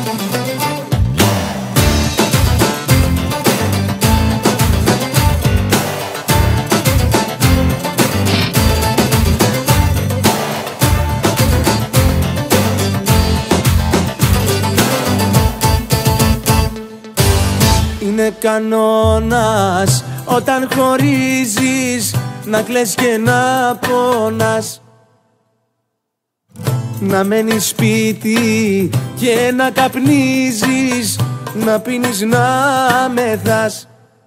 Είναι κανόνας όταν χωρίζεις να κλαις και να πονάς, να μένεις σπίτι και να καπνίζεις, να πίνεις να μεθάς.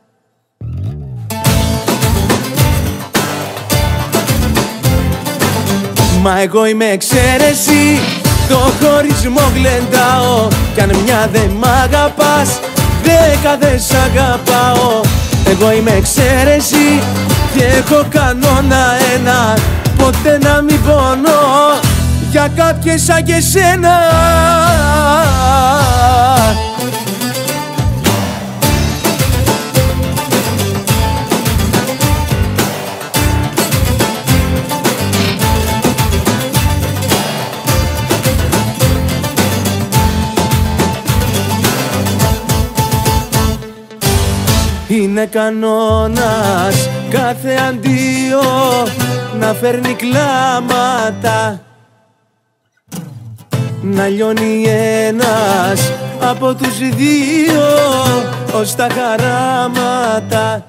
Μα εγώ είμαι εξαίρεση, το χωρισμό γλεντάω. Κι αν μια δε μ' αγαπάς, 10 δε σ' αγαπάω. Εγώ είμαι εξαίρεση και έχω κανόνα ένα, ποτέ να μην πονώ για κάποιες σαν και σένα. Είναι κανόνας κάθε αντίο να φέρνει κλάματα, να λιώνει ένας από τους δύο ως τα χαράματα.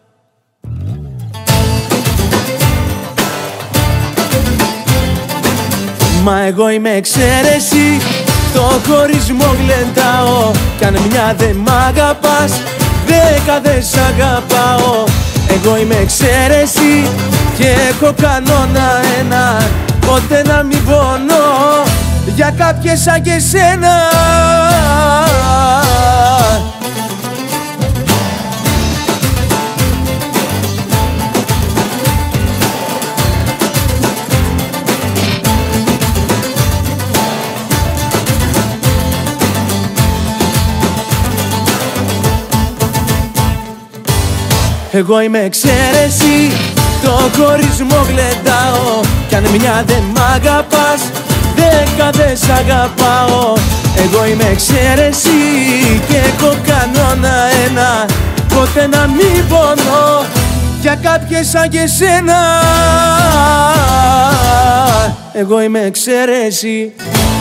Μα εγώ είμαι εξαίρεση, το χωρισμό γλεντάω. Κι αν μια δε μ' αγαπάς, 10 δε σ' αγαπάω. Εγώ είμαι εξαίρεση και έχω κανόνα ένα, ποτέ να μην πονώ για κάποιες σαν και σένα. Εγώ είμαι εξαίρεση, το χωρισμό γλεντάω. Κι αν μια δε μ' αγαπάς, 10 δε σ' αγαπάω. Εγώ είμαι εξαίρεση και έχω κανόνα ένα, ποτέ να μην πονώ για κάποιες σαν και σένα. Εγώ είμαι εξαίρεση.